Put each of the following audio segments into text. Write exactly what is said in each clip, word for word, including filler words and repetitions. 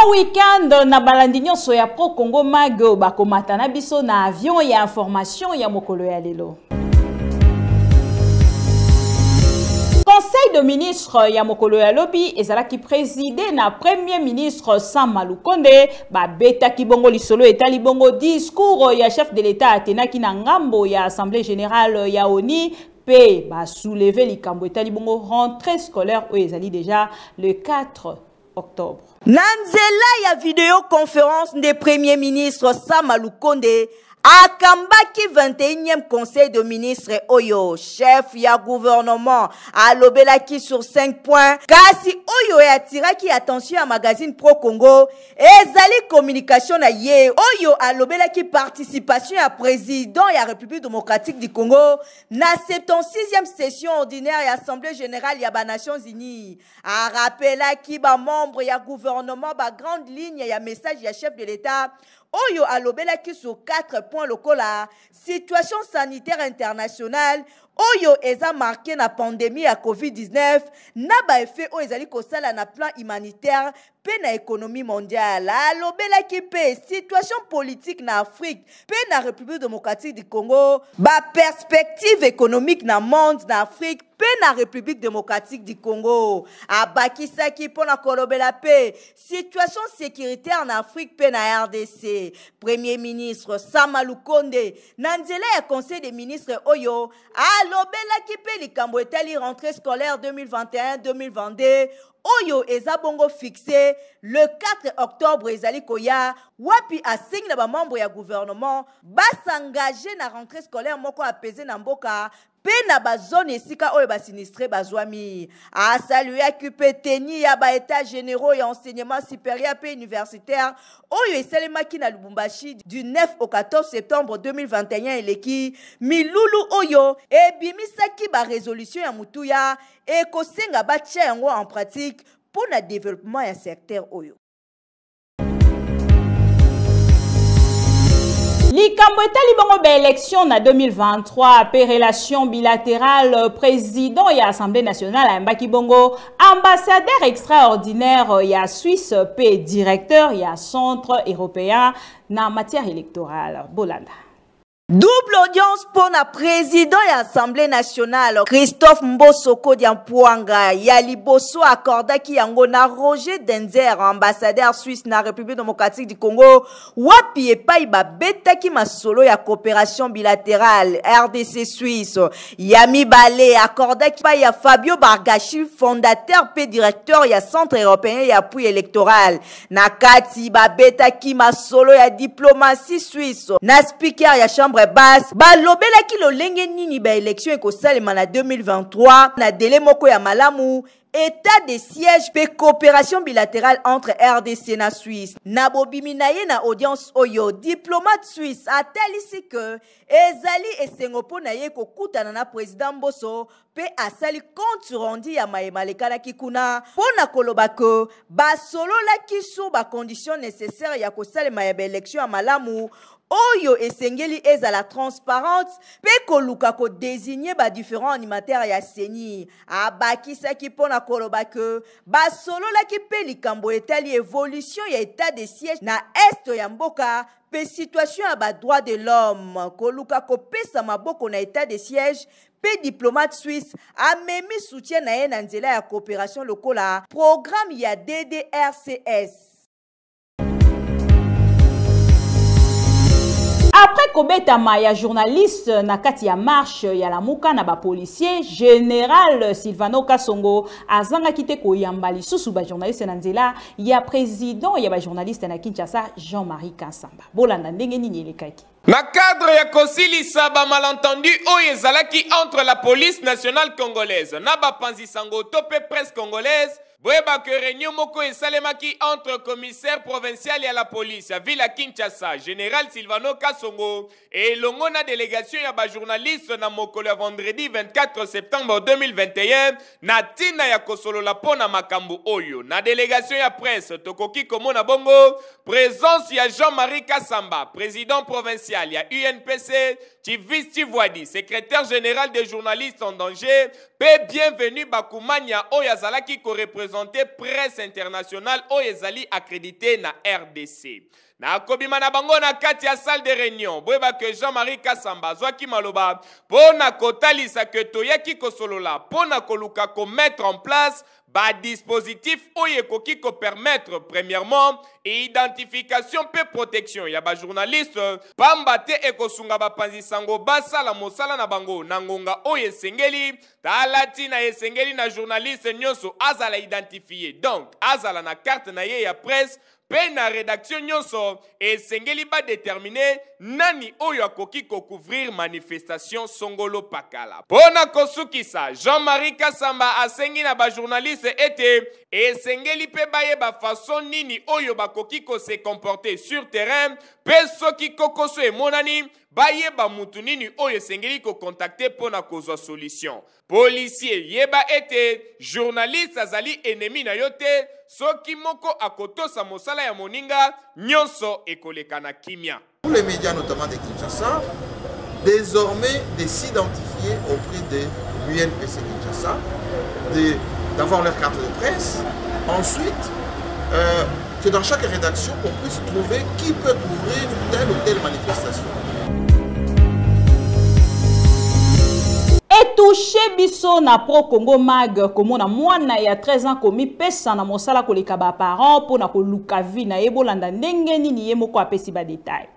Bon week-end na balandi nyonso ya Pro Congo Mago bakomata na biso na avion ya information ya mokolo ya lelo. Conseil de ministre ya mokolo ya lobi ezalaki présidé na premier ministre Sama Lukonde ba beta kibongo lisolo etali bongo discours ya chef de l'état atenaki na ngambo ya assemblée générale ya ONU pe ba soulever likambo etali bongo rentrée scolaire o ezali déjà le quatre octobre. Nanzela ya vidéoconférence des premiers ministres Sama Lukonde akambaki vingt et unième conseil de ministres Oyo, chef ya gouvernement, alobelaki sur cinq points. Kasi Oyo e atiraki attention à magazine Pro Congo, ezali communication na ye. Oyo alobelaki participation à président ya République démocratique du Congo, na soixante-sixième session ordinaire ya Assemblée générale ya ba Nations Unies. A rappelaki ba membre ya gouvernement ba grande ligne ya message ya chef de l'État. Oyo alobelaki sur quatre points locaux la situation sanitaire internationale. Oyo eza marqué na pandémie à COVID dix-neuf. Na ba effet o ezali kosala na plan humanitaire pe na économie mondiale. Alobelaki pe situation politique na Afrique pe na République démocratique du Congo. Ba perspective économique na monde na Afrique pe na République démocratique du Congo. Abakisaki pona kolobela pe situation sécuritaire na Afrique pe na R D C. Premier ministre Sama Lukonde nanzela ya conseil des ministres Oyo alobelaki pe likambo etali rentrée scolaire deux mille vingt et un deux mille vingt-deux. Oyo eza bongo fixé le quatre octobre ezali koya wapi assigne na ba membre ya gouvernement ba s'engager na rentrée scolaire moko apaiser na mboka pe na ba zone esika oyo ba sinistre bazwami. A saluer occupé teni ya ba états généraux et enseignement supérieur pe universitaire oyo esalemaki na Lubumbashi du neuf au quatorze septembre deux mille vingt et un eleki milulu oyo ebimisaki ba résolution ya mutuya et kosenga ba tia yango en pratique pour le développement ya secteur oyo. Likambo etali bongo ba élection na deux mille vingt-trois pe relation bilatérale président ya Assemblée nationale ambaki bongo ambassadeur extraordinaire ya Suisse pe directeur ya centre européen na matière électorale Bolanda. Double audience pour la président de l'Assemblée nationale Christophe Mbosoko Diampuanga Yali Bosso accorda ki yango na Roger Denzer ambassadeur suisse na République démocratique du Congo wapi epai ba beta ki masolo ya coopération bilatérale R D C Suisse Yami Balé accorda ki pa ya Fabio Bargashi fondateur pe directeur ya centre européen ya appui électoral na kati ba beta ki masolo ya diplomatie suisse na speaker ya chambre basse ba lobela ki lo lenge nini ba élection ekosalema na deux mille vingt-trois na délai moko ya malamu état de siège pe coopération bilatérale entre R D C na Suisse na bobimi na ye na audience oyo diplomate suisse atalisi que ezali esengo po na ye kokutana na président Mboso pe asali compte rendu ya mayema lekala kikuna pona koloba que basolola ki sur ba conditions nécessaires ya kosalema ya ba élection ya malamu Oyo esengeli ezala transparente pe koluka ko désigner ba différents animateurs ya seni abakisa ki pona koloba que ba solo la ki pe likambo etali évolution ya état de siège na est ya mboka pe situation ya ba droit de l'homme koluka ko pesa maboko na état de siège pe diplomate suisse a memi soutien na ye na nzela ya coopération lokola programme ya D D R C S. Après kobetama ya journaliste na kati ya marche ya la muka na ba policier général Silvano Kasongo azanga kite ko yambali susu ba journaliste na nzela ya président ya ba journaliste na Kinshasa Jean-Marie Kassamba bolanda ndenge nini elekaki na cadre ya kosilisa ba malentendu oyo ezalaki entre la police nationale congolaise na ba panzi sango tope presse congolaise. Boeba que réunion moko esalemaki entre commissaire provincial et la police ya ville à Kinshasa, général Silvano Kasongo et l'ongona délégation ya ba journaliste na mokolo vendredi vingt-quatre septembre deux mille vingt et un na tina ya kosolo la pona makambu oyo na délégation ya presse tokoki komona bongo présence ya Jean-Marie Kassamba, président provincial ya U N P C, Tivis Tivwadi, secrétaire général des journalistes en danger, pe bienvenue Bakumanya Oyazalaki ko représente représenter presse internationale oyo ezali accrédité na R D C. Na kobima na bango na kati ya salle de réunion boyeba que Jean-Marie Kasamba azwaki maloba pona kotalisa ke toyaki kosolola pona koluka ko mettre en place ba dispositif oyo ekoki ko permettre premièrement identification pe protection ya ba journaliste pamba te ekosunga bapanzi sango basala mosala na bango na ngonga oyo esengeli talati na esengeli na journaliste nyonso azala identifié donc azala na carte na ye ya presse pe na rédaction nyonso esengeli ba déterminer nani oyo akoki ko couvrir manifestation songolo pakala pona kosukisa Jean-Marie Kasamba asengi na ba journaliste ete esengeli pe baye ba façon nini oyo bakoki ko se comporter sur terrain pe soki kokoso emonani baye ba mutu nini oyo esengeli ko contacter pona kozwa solution policier yeba ete journaliste azali ennemi na yote soki moko akotosa mosala ya moninga nyonso ekoleka na kimia. Pour les médias notamment de Kinshasa, désormais de s'identifier auprès de l'U N P C Kinshasa, d'avoir leur carte de presse, ensuite euh, que dans chaque rédaction on puisse trouver qui peut couvrir telle ou telle manifestation. Etouché biso na pro Congo mag komona mwana ya treize ans komi pesa na mosala koleka ba parents pona koluka vi na yebolanda ndenge nini ye moko apesi ba détail.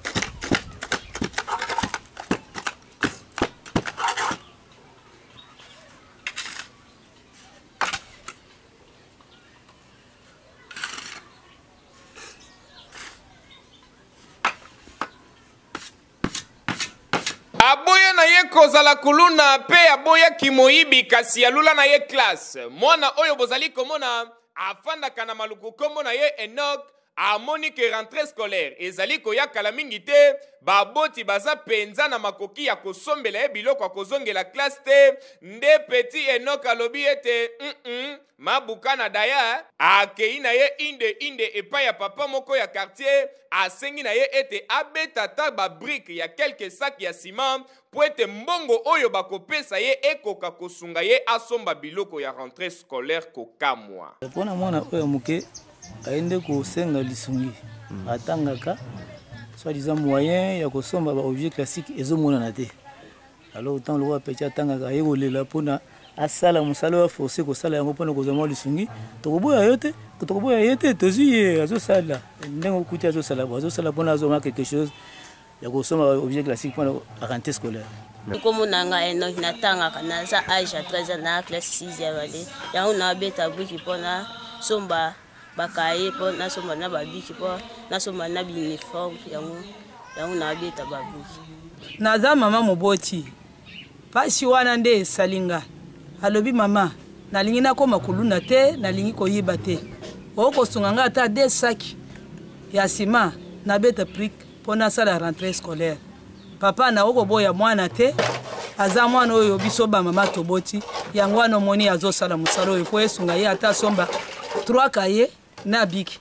Aboya na ye kozala kuluna pe aboya kimoyibi kasi alula na ye classe. Mwana oyo bozali komona afanda kana maluku kombo na ye Enoch amoni ke rentrée scolaire ezali koyakala mingi te baboti baza penza na makoki ya kosombela ye biloko akozongela classe te nde petit Enoch alobi ete mm -mm, mabuka na daya akei na ye inde inde epai ya papa moko ya quartier asengi na ye ete abeta ta ba brique ya quelques sacs ya ciment po ete mbongo oyo bakopesa ye ekoka kosunga ye asomba biloko ya rentrée scolaire kokamwa. Pona mwana oyo muke aende kosenga lisungi atangaka soi-disant moyen ya kosomba ba objet classique ezomonana te. Alors autant le roi petit atangaka yekolela pona asala musala wa forcer kosala yango pona kozama lisungi tokoboya yote tokoboya yote tozuye azosala ndengo kuti azosala azosala pona azoma quelque chose ya kosomba objet classique pona rentrée scolaire. Comme on a un natanga naza âge à treize ans na classe sixième année ya on a beta buki pona somba bakaye pona somba na babiki pona na somba na bi uniforme yango ya on a beta babuki naza mama moboti pasi wana nde salinga alobi mama nalingi nakoma kuluna te nalingi koyiba te okosunganga ata deux sacs ya ciment na beta brick pona sala rentrée scolaire papa na okoboya mwana te aza mwana oyo biso ba mama toboti yango wana moni azosala musalo oyo po esunga ye ata somba trois cahiers na biki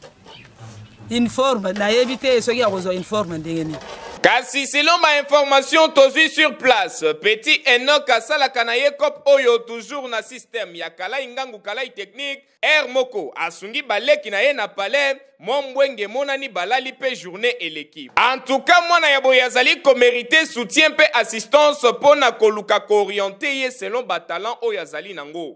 uniforme na yebi te soki akozwa uniforme ndenge nini. Kasi selon ma information tozui sur place petit Enoch asalaka na ye kop oyo toujours na système ya kalai ngangu kalai technique er moko asungi baleki na ye na palais mombwenge monani balali pe journée et l'équipe. En tout cas mwana ya boya azali ko mériter soutien pe assistance pona koluka ko orienter ye selon ba talent oyo azali nango.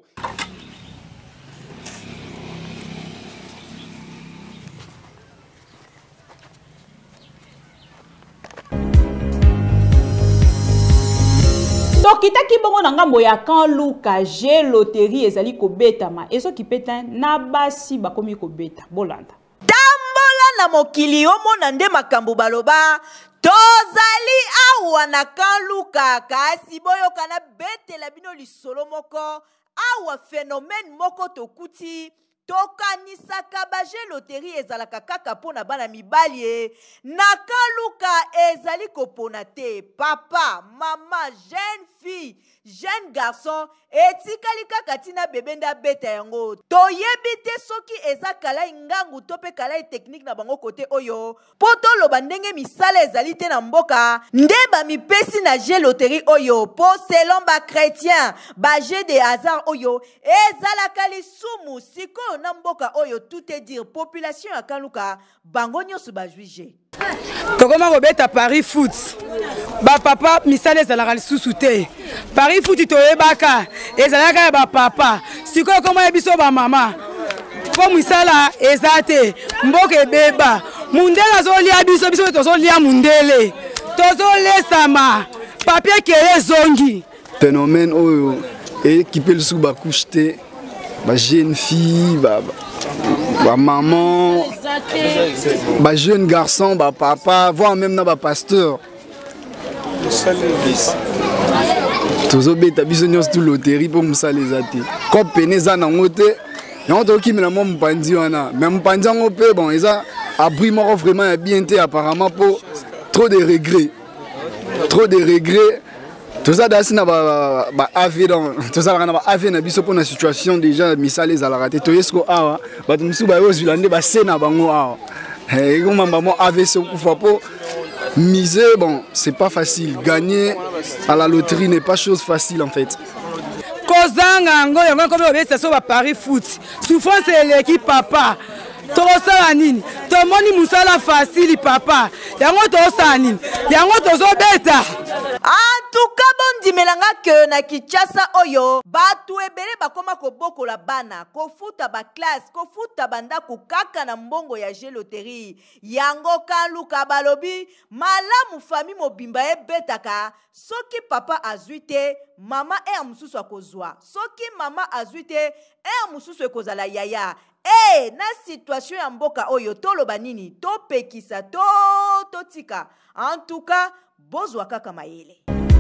Tokitaki bongo na ngambo ya kan luka je loterie ezali kobetama ezo kipeta na basi bakomi kobeta bolanda tambola na mokili omona nde makambo baloba tozali awa na kan luka kasi boyoka na betela bino lisolo moko awa phénomène moko tokuti tokanisaka baje loterie ezalaka kaka pona bana mibali e na kaluka ezali kopona te papa mama jeune fille jeune garçon etikali kaka tina bebe nda beta yango toyebi te soki eza kala ngangu to pe kala technique na bango kote oyo poto loba ndenge misala ezali te na mboka nde ba mipesi na jeu loterie oyo po selon ba chrétien ba jeu de hasard oyo ezalaka lisumu sikoyo na mboka oyo tout est dire population ya kaluka bango nyonso ba juge tokoma kobeta Paris foot ba papa misala ezalaka lisusu te Paris foot toyebaka ezalaka ya ba papa sikoyo koma biso ba mama po misala eza te mboka ebeba mundele azolia biso biso tozolia mundele tozolesama papier kele zongi phénomène oyo équipé lisusu bakouche te ba jeune fille ba ba maman, ba jeune garçon, ba papa, voire même na ba pasteur. Tozo beta biso nyos tu loterie pour musala ezate. Ko peneza na ngote, yango to kimela mo mpandi wana. Mais mpandi ngo pe bon, eza abri moko vraiment bien té apparemment pour trop de regrets. Trop de regrets. Tout ça dans ba ba ave dans tout ça na ba ave na biso pour na situation déjà misala ezala raté to yesko awa ba musu ba ozulande ba sena bango awa et comment maman ave ce kufa po miser bon c'est pas facile gagner à la loterie n'est pas chose facile en fait kozanga ngo yango comme obesa so ba Paris foot souffrance l'équipe papa tosala nini tomoni musala facile papa yango tosala nini yango tozobeta. En tout cas, bon dimelanga que na Kinshasa oyo batu ebele bakoma kobokola bana kofuta ba classe kofuta banda kukaka na mbongo ya jeu loterie yango kaluka balobi malamu fami mobimba ebetaka soki papa azuite mama e mususu akozwa soki mama azuite e mususu ekozala yaya. Eh, na situation ya mboka oyo toloba nini topekisa to totika en tout cas bozwa kaka mayele.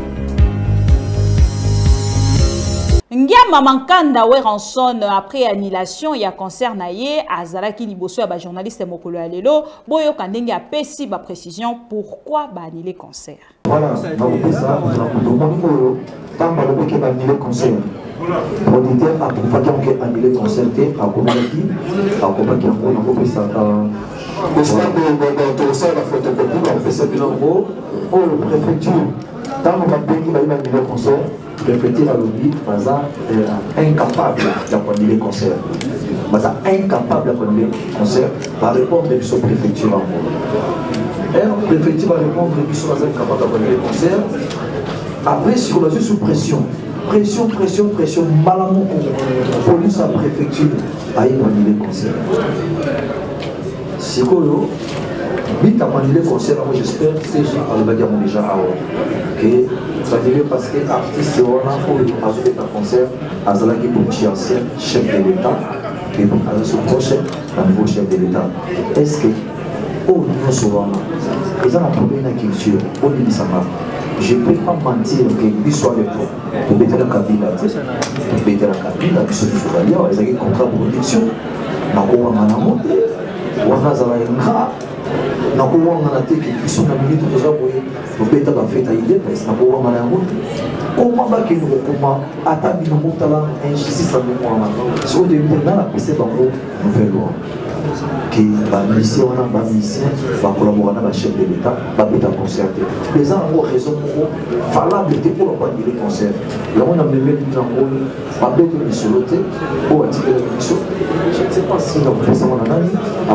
Ngiama Mankanda Weranson après annulation ya concert na ye azalaki liboso ya ba journaliste mokolo ya lelo boyo kandenge a pesi ba précision pourquoi ba annuler concert. Voilà, ça ça on tant ba le ba annuler concert. Auditeur a pour pas qu'on annuler concert à Komaki à Komaki on a fait ça au stade de de ça la photocopie on fait ça bilan gros au préfecture tant on va payer ba annuler concert. Le préfecture a lobby, Baza incapable d'annuler le concert. Baza incapable d'annuler le concert va répondre de son préfecture en gros. Et le préfecture va répondre de son incapable d'annuler le concert. Après, si on a sous pression, pression, pression, pression, malamon, police à préfecture a annulé le concert. C'est quoi là? Vite à annuler le concert, moi j'espère que ces gens va dire déjà que ça veut parce que l'artiste on a pour un concert à Zalaki Bouchi ancien chef de l'État et pour aller sur prochain un nouveau chef de l'État. Est-ce que au niveau souvent ils ont un problème de culture au niveau je ne peux pas mentir que lui soit le pro pour mettre la cabine pour mettre la cabine la mission du journalier ils ont un contrat de production na kwa manamo wana Zalaki na kuwanga na teki kiso na minute toza boye tobeta ba feta ide parce na kuwanga na yango koma ba ke no koma ata bino motala injustice na mwa na so de mpena na pese bango nouvelle que ba mission na ba mission ba collaborer na ba chef de l'état ba beta concerté les gens ont raison valable pour pas dire concert là on a même dit en ba beta ni soloté pour attirer la mission je ne sais pas si on peut ça on a nani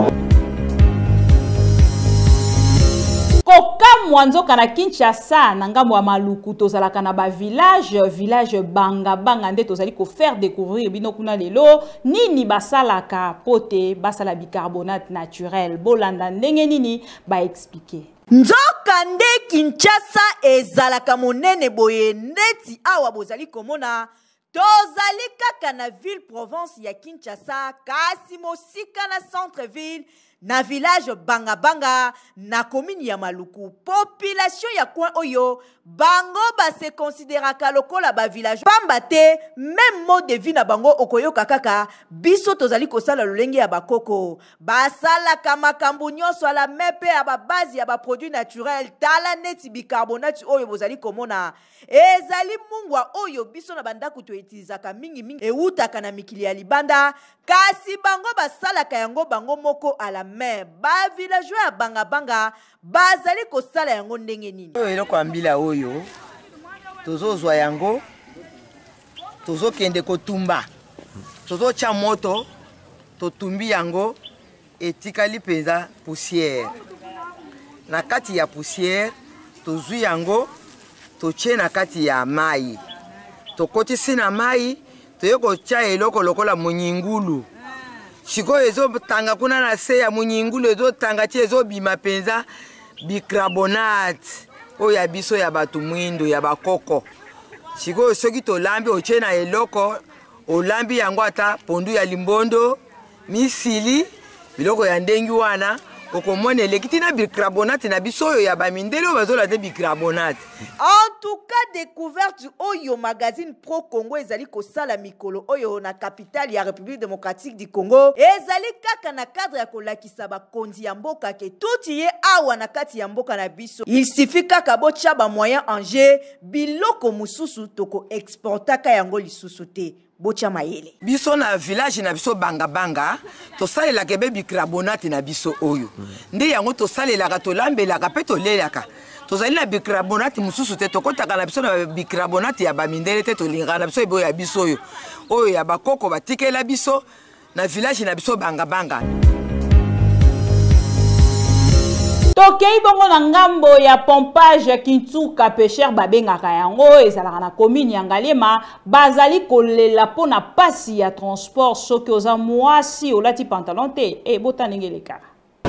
Koka mwanzoka na Kinshasa na ngambo ya Maluku tozalaka na ba village village banga banga nde tozali ko faire découvrir bino kuna lelo nini basalaka pote basala bicarbonate naturel bolanda ndenge nini ba expliquer. Nzoka nde Kinshasa ezalaka monene boye neti awa bozali komona tozali kaka na ville province ya Kinshasa kasi mosika na centre ville na village Banga Banga na commune ya Maluku. Population ya coin oyo bango ba se considéraka lokola ba village pamba te même mot de vie na bango okoyo kakaka biso tozali kosala lolenge ya bakoko basala kama kambu nyonso ala mepe ya ba base ya ba produits naturels tala neti bicarbonate oyo bozali komona ezali mungwa oyo biso na bandako to utilizaka mingi mingi eutaka na mikili ya libanda kasi bango basala kayango bango moko ala mer ba villageois ya Banga Banga bazali kosala yango ndenge nini oyo eloko ambila oyo tozozwa yango tozokende kotumba tozotia moto totumbi yango etikali penza poussière na kati ya poussière tozwi yango totie na kati ya mai tokotisi na mai toyoko tia eloko lokola munyingulu sikoyo ezotanga kuna na se ya munyingulu ezotanga ti ezobima penza bicarbonate oyo ya biso ya bato mwindo ya bakoko sikoyo soki tolambi otie na eloko olambi yango ata pondu ya limbondo misili biloko ya ndengi wana okomona elekiti na bicarbonate na biso oyo ya bamindele oyo bazola te bicarbonate. En tout cas découverte oyo magazine Pro Congo ezali kosala mikolo oyo na capitale ya République démocratique du Congo ezali kaka na cadre ya kolakisa bakonzi ya mboka ke tuti ye awa na kati ya mboka na biso il suffit kaka botia ba moyen en jeu biloko mususu toko exportaka yango lisusu te bocha mayele biso na village na biso Banga Banga to salela kebe bicarbonate na biso oyo nde yango to salela ka to lambela ka pe to lelaka to salela bicarbonate mususu te to kotaka na biso na bicarbonate ya bamindele te to linga na biso ebo ya biso oyo oyo ya bakoko batikela biso na village na biso Banga Banga. Tokei bongo na ngambo ya pompage Kintuka pêcheur babengaka yango ezalaka na commune ya Ngalema bazali kolela pona pasi ya transport soki oza mwasi olati pantalon te e botanengeleka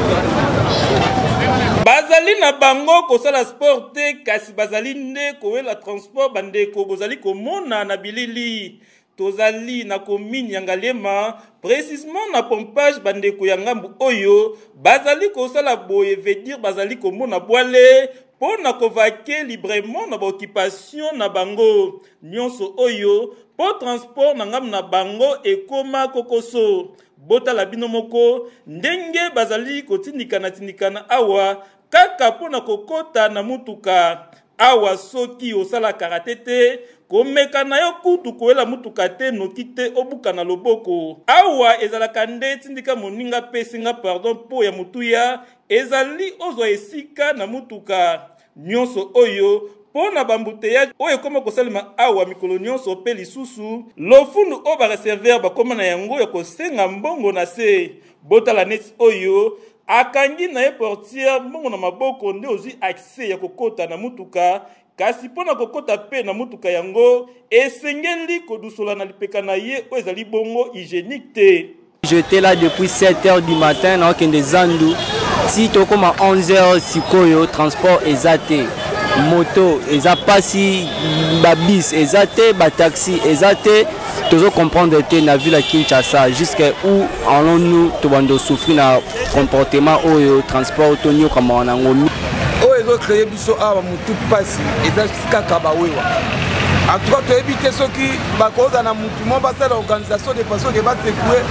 bazali na bango kosala sport te kasi bazali nde kowela transport bandeko bozali komona na bilili tozali na commune ya Ngalema précisément na pompage bandeko ya ngambu oyo bazali kosala boye veut dire bazali komona boile pona kovake librement na occupation na bango nyonso oyo po transport na ngambu na bango ekoma kokoso botala bino moko ndenge bazali kotindikana tindikana awa kaka pona kokota na mutuka awa soki osala karate te komeka na yo kutu koela mutuka te noki te obuka na loboko awa ezalaka nde tindika moninga pesinga pardon po ya mutuya ezali ozwa esika na mutuka nyonso oyo pona bambuteya oyo ekoma kosalema awa mikolo nyonso pe lisusu lofundu oyo bareserver bakoma na yango ya kosenga mbongo na se botala neti oyo akangi na ye portiere mbongo na maboko nde ozwi accès ya kokota na mutuka kasi pona kokota pe na mutuka yango esengeli kodusola na lipeka na ye oyo ezali bongo hygiénique te. J'étais là depuis sept heures du matin na okende Zandu si tokoma onze heures sikoyo transport eza te moto eza pasi babis eza te bataxi eza te tozo comprendre te na ville ya Kinshasa jusqu'à où allons-nous tobando souffrir na comportement oyo transport tonyo kama na ngomi oyo ezo créer biso awa mutu pasi eza kaka bawewa en tout cas toyebi te soki bakoza na mutu mo basala organisation de façon ke basekue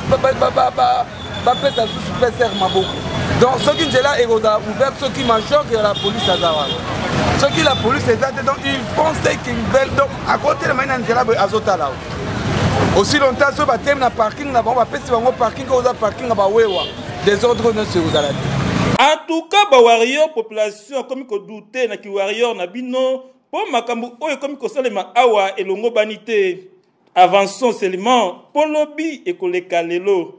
bapesa susu peser maboko donc soki nzela ekoza ouvert soki manchon ke la police aza wana soki la police eza te donc ils font ce qu'ils veulent donc à côté de maina nzela azotala aussi longtemps so batemi na parking na bango bapesi bango parking oza parking na bawewa désordre nyonso ekozala te. En tout cas ba warrior population comme ko douter na ki warrior na bino po makambu oyo comme ko salema awa elongo banité avançons seulement po lobby e koleka lelo.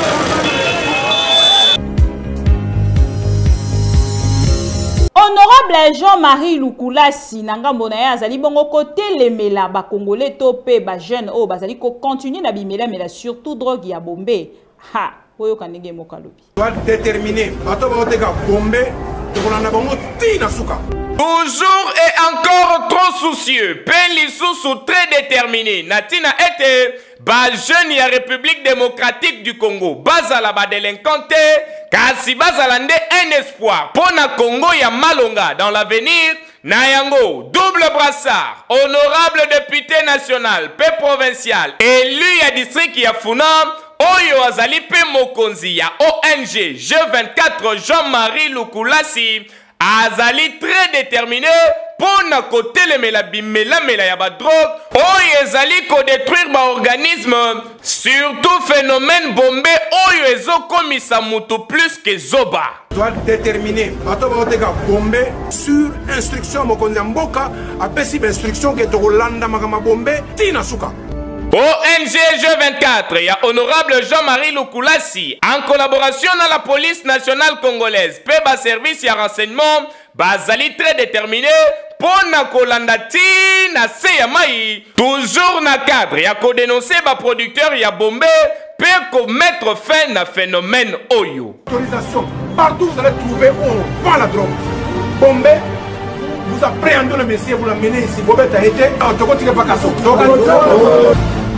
Honorable Jean-Marie Lukulasi ngambo na ye azali bongo kote lemela ba congolais to pe ba jeune o bazali ko continuer na bimela mela surtout drogue ya bombe ha oyo kanenge mokalobi doit déterminer bato ba oteka bombe to kolanda bango ti na suka Toujours et encore trop soucieux, Pelissousou très déterminé, Natina était bas jeune ya République démocratique du Congo, bazala ba délinquante, kasi bazala nde un espoir, pona Congo ya Malonga dans l'avenir, Nayango, double brassard, honorable député national, paix provincial, élu ya district ya Funam, Oyo azali pe mokonzi ya O N G G vingt-quatre Jean-Marie Lukulasi, azali très déterminé pour na côté le mela bimela mela ya ba drogue oyo ezali ko détruire ba organisme surtout phénomène bombé oyo ezokomisa mutu plus que zoba doit déterminer bato ba oteka bombé sur instruction mokonzi mboka apesi ba instruction ke to kolanda makama bombé tina suka. O N G G vingt-quatre, il y a honorable Jean-Marie Lukulasi, en collaboration avec la police nationale congolaise, Peba service et renseignement, bazali très déterminé pour na kolandati na seyamai, toujours na cadre, il y a ko dénoncer ba producteur, il y a bombé, peut mettre fin à phénomène Oyo. Autorisation, partout vous allez trouver où on vend la drogue. Bombé, vous appréhendez le messier, vous l'amenez ici, Bombé a été, on te continue pas qu'à ça.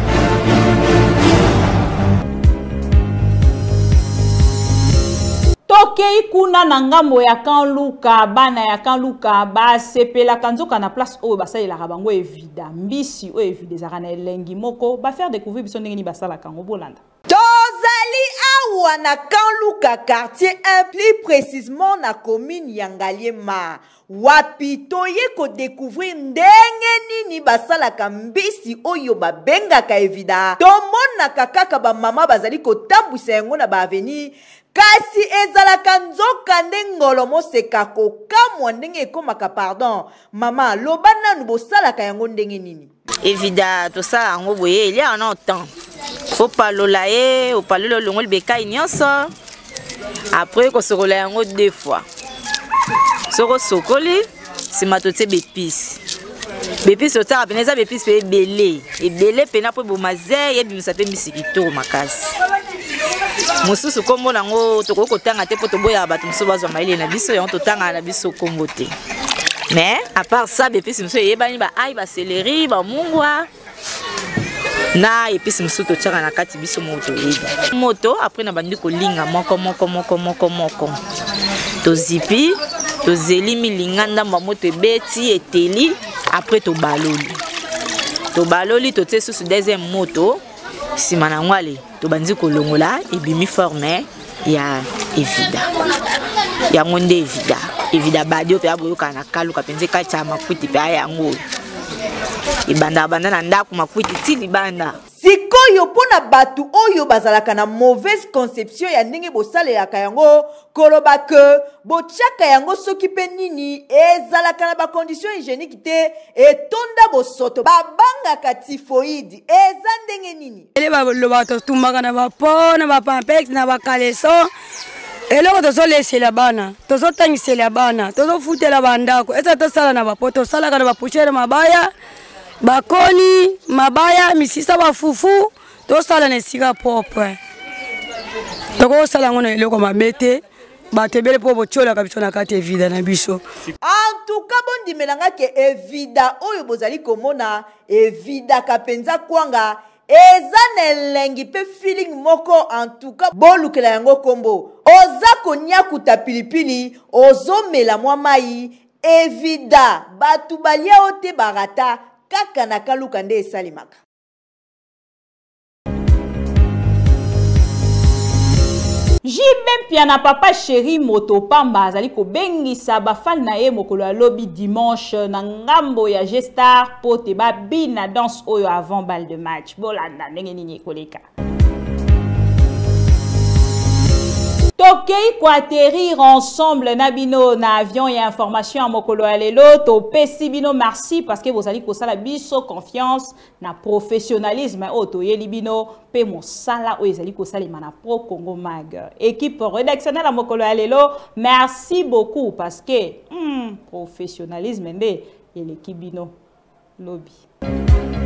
Tokei kuna na ngambo ya Kanluka bana ya Kanluka ba sepela kanzoka na place oyo basalela bango evida mbisi oyo evida ezaka na elengi moko ba faire découvrir biso ndenge ni basala kango bolanda. Tozali awa na Kanluka quartier un plus précisément na commune ya Ngaliema wapi toye ko découvrir ndenge nini basalaka mbisi oyo babengaka evida tomonaka kaka ba mama bazali kotambwisa yango na ba avenir kasi ezalaka nzoka ndengolo moseka kokamwa ndenge ekomaka pardon mama loba nanu bosalaka yango ndenge nini evida tosala yango boye il y a un temps opalola ye opalola longo libekai nyonso après kosokola yango deux fois soko sokoli sima totie bepisi bepisi otaka pene eza bepisi pe ebele ebele pena po bomaze yebimisa pe mbisi kitoko makasi mosusu kombo nango tokoki kotanga te po toboya bato mosusu bazwa mayele na biso yango totanga na biso kombo te mais à part ça bepisi mosusu eyebani baai baseleri bamungwa na episi mosusu totiaka na kati biso moko toyebi moto après na bandi kolinga moko moko moko moko moko tozipi tozeli milinga ndamba moto ebeti eteli après tobaloli tobaloli totie susu deuxième moto sima na ngwale tobandi kolongola ebimi forme ya evida yango nde evida evida badio pe aboyoka na kaluka penze kati ya makwiti pe ayango ibanda banda na ndako makwiti ti libanda sikoyo pona batu oyo bazalaka na mauvaise conception ya ndenge bosalelaka yango koloba ke botiaka yango soki pe nini ezalaka na bacondition hygiénique te etonda bosoto babangaka typhoïde eza ndenge nini ele baloba totumbaka na bapo na bapampex na bakaleson eloko tozolesela bana tozotangisela bana tozofutela bandako eza tosala na bapo tosalaka na bapouchere mabaya bakoni mabaya misisa bafufu tosala na esika propre tokosala ngo na eloko mabete batebele po botiolaka biso na kati evida na biso en tout cas bondimelanga ke evida oyo bozali komona evidaka penza kwanga eza na elengi pe feeling moko en tout cas bolukela yango kombo oza konyakuta pilipili ozomela mwa mai evida batu balia ote barata kaka na Kaluka nde esalimaka. Jibem piana papa chéri moto pamba azali ko bengisa bafal na ye mokolo ya lobi dimanche na ngambo ya Gestar po te ba bina danse oyo avant balle de match bolanda ndenge nini ekoleka. Tokei ko atterrir ensemble nabino na avion et information à mokolo alelo to pesi bino merci parce que vous allez ko sala biso confiance na professionnalisme o to yeli bino pe mo sala o ezali ko sala mana pro Congo Mag équipe rédactionnelle à mokolo alelo merci beaucoup parce que hmm, professionnalisme nde et l'équipe bino lobby